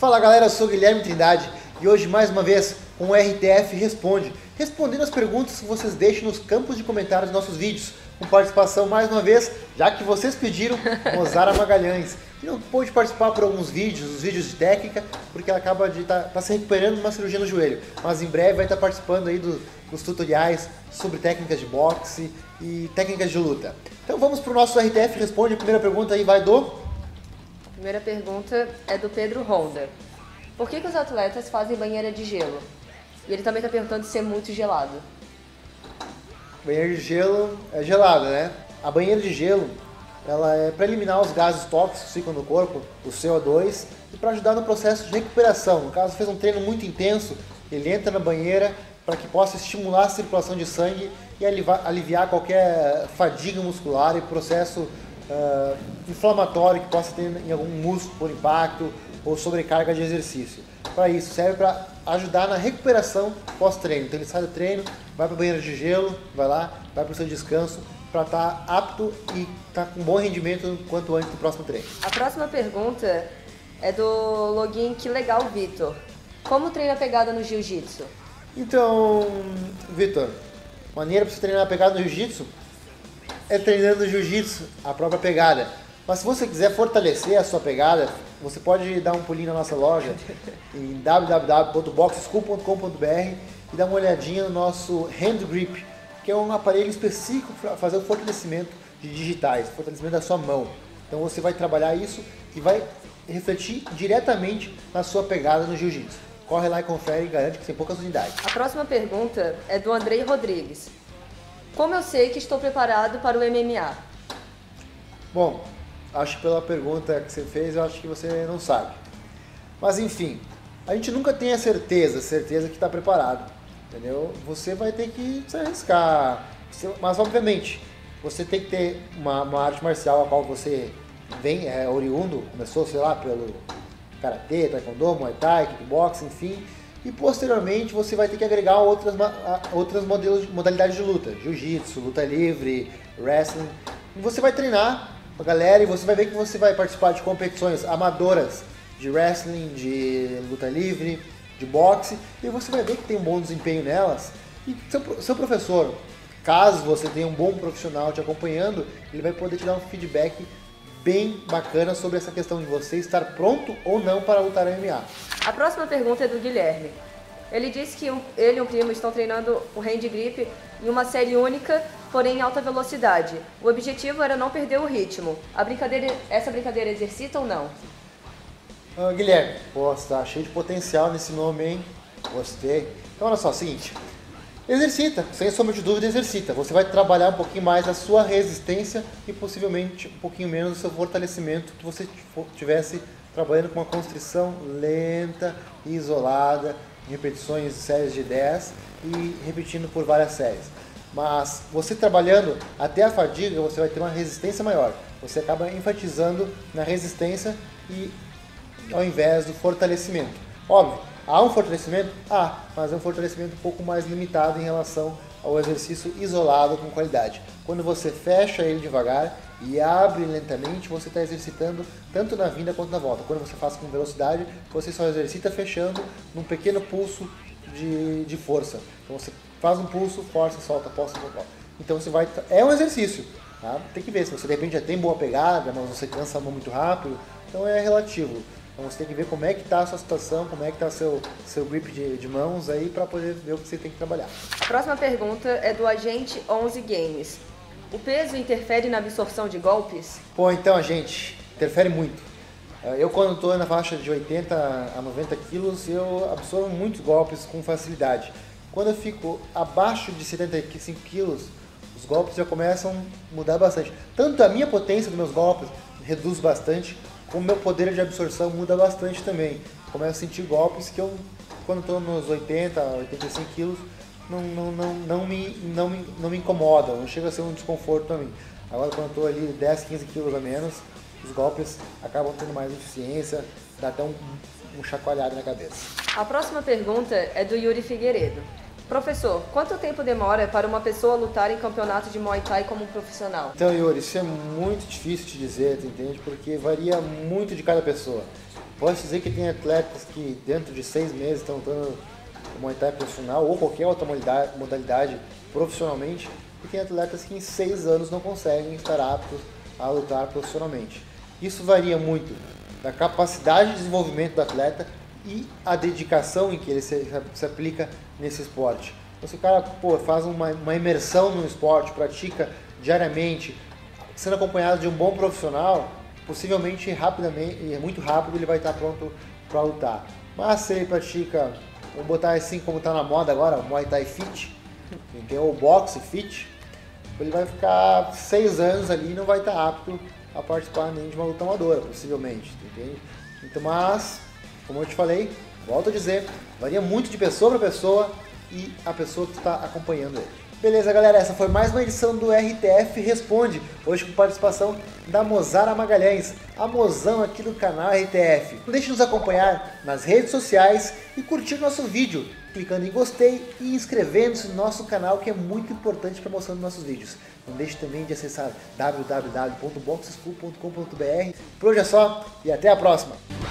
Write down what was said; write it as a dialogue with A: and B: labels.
A: Fala galera, eu sou o Guilherme Trindade e hoje mais uma vez com o RTF Responde, respondendo as perguntas que vocês deixam nos campos de comentários dos nossos vídeos, com participação mais uma vez, já que vocês pediram, Mozara Magalhães, que não pôde participar por alguns vídeos, os vídeos de técnica, porque ela acaba de estar se recuperando de uma cirurgia no joelho, mas em breve vai estar participando aí dos tutoriais sobre técnicas de boxe e técnicas de luta. Então vamos para o nosso RTF Responde, a primeira pergunta aí vai do...
B: A primeira pergunta é do Pedro Honda. Por que os atletas fazem banheira de gelo? E ele também está perguntando se é muito gelado.
A: Banheira de gelo é gelada, né? A banheira de gelo, ela é para eliminar os gases tóxicos que ficam no corpo, o CO2, e para ajudar no processo de recuperação. No caso, fez um treino muito intenso, ele entra na banheira para que possa estimular a circulação de sangue e aliviar qualquer fadiga muscular e processo inflamatório que possa ter em algum músculo por impacto ou sobrecarga de exercício. Para isso, serve para ajudar na recuperação pós-treino. Então ele sai do treino, vai para a banheira de gelo, vai lá, vai para o seu descanso para estar apto e estar com bom rendimento quanto antes do próximo treino.
B: A próxima pergunta é do login Que Legal Vitor. Como treina a pegada no jiu-jitsu?
A: Então, Vitor, maneira para você treinar a pegada no jiu-jitsu é treinando o jiu-jitsu, a própria pegada. Mas se você quiser fortalecer a sua pegada, você pode dar um pulinho na nossa loja em www.boxschool.com.br e dar uma olhadinha no nosso Hand Grip, que é um aparelho específico para fazer o fortalecimento de digitais, fortalecimento da sua mão. Então você vai trabalhar isso e vai refletir diretamente na sua pegada no jiu-jitsu. Corre lá e confere e garante que tem poucas unidades.
B: A próxima pergunta é do Andrei Rodrigues. Como eu sei que estou preparado para o MMA?
A: Bom, acho que pela pergunta que você fez, eu acho que você não sabe. Mas enfim, a gente nunca tem a certeza que está preparado, entendeu? Você vai ter que se arriscar, mas obviamente, você tem que ter uma arte marcial a qual você vem, é oriundo, começou, sei lá, pelo karatê, taekwondo, muay thai, kickboxing, enfim, e posteriormente você vai ter que agregar outras modalidades de luta, jiu-jitsu, luta livre, wrestling, e você vai treinar a galera e você vai ver que você vai participar de competições amadoras de wrestling, de luta livre, de boxe, e você vai ver que tem um bom desempenho nelas. E seu professor, caso você tenha um bom profissional te acompanhando, ele vai poder te dar um feedback bem bacana sobre essa questão de você estar pronto ou não para lutar MMA.
B: A próxima pergunta é do Guilherme. Ele disse que ele e o primo estão treinando o hand grip em uma série única, porém em alta velocidade. O objetivo era não perder o ritmo. Essa brincadeira exercita ou não?
A: Guilherme, você tá cheio de potencial nesse nome, hein? Gostei. Então olha só, é o seguinte, exercita, sem sombra de dúvida exercita. Você vai trabalhar um pouquinho mais a sua resistência e possivelmente um pouquinho menos o seu fortalecimento que você tivesse trabalhando com uma constrição lenta e isolada, em repetições de séries de 10 e repetindo por várias séries. Mas você trabalhando até a fadiga, você vai ter uma resistência maior. Você acaba enfatizando na resistência e ao invés do fortalecimento. Óbvio, há um fortalecimento? Mas é um fortalecimento um pouco mais limitado em relação ao exercício isolado com qualidade. Quando você fecha ele devagar e abre lentamente, você está exercitando tanto na vinda quanto na volta. Quando você faz com velocidade, você só exercita fechando num pequeno pulso de força. Então você faz um pulso, força, solta, posta, volta. Então você vai... É um exercício, tá? Tem que ver se você de repente já tem boa pegada, mas você cansa a mão muito rápido. Então é relativo. Então você tem que ver como é que está a sua situação, como é que está seu grip de mãos aí para poder ver o que você tem que trabalhar.
B: A próxima pergunta é do Agente 11 Games. O peso interfere na absorção de golpes?
A: Pô, então, gente, interfere muito. Eu quando estou na faixa de 80 a 90 quilos, eu absorvo muitos golpes com facilidade. Quando eu fico abaixo de 75 quilos, os golpes já começam a mudar bastante. Tanto a minha potência dos meus golpes reduz bastante, como o meu poder de absorção muda bastante também. Começo a sentir golpes que eu, quando estou nos 80 a 85 quilos, não me incomoda, não chega a ser um desconforto para mim. Agora quando eu estou ali 10, 15 quilos a menos, os golpes acabam tendo mais eficiência, dá até um chacoalhado na cabeça.
B: A próxima pergunta é do Yuri Figueiredo. Professor, quanto tempo demora para uma pessoa lutar em campeonato de Muay Thai como profissional?
A: Então, Yuri, isso é muito difícil de dizer, tu entende? Porque varia muito de cada pessoa. Posso dizer que tem atletas que dentro de 6 meses estão lutando o Muay Thai profissional ou qualquer outra modalidade profissionalmente, e tem atletas que em 6 anos não conseguem estar aptos a lutar profissionalmente. Isso varia muito da capacidade de desenvolvimento do atleta e a dedicação em que ele se aplica nesse esporte. Então, se o cara faz uma imersão no esporte, pratica diariamente, sendo acompanhado de um bom profissional, possivelmente rapidamente, muito rápido, ele vai estar pronto para lutar. Mas se ele pratica, vamos botar assim como está na moda agora, o Muay Thai Fit, tem o Boxe Fit, ele vai ficar 6 anos ali e não vai estar apto a participar nem de uma luta amadora, possivelmente, entende? Então, mas, como eu te falei, volto a dizer, varia muito de pessoa para pessoa e a pessoa que está acompanhando ele. Beleza, galera, essa foi mais uma edição do RTF Responde, hoje com participação da Mozara Magalhães, a mozão aqui do canal RTF. Não deixe de nos acompanhar nas redes sociais e curtir nosso vídeo, clicando em gostei e inscrevendo-se no nosso canal, que é muito importante para a promoção dos nossos vídeos. Não deixe também de acessar www.boxschool.com.br. Por hoje é só e até a próxima!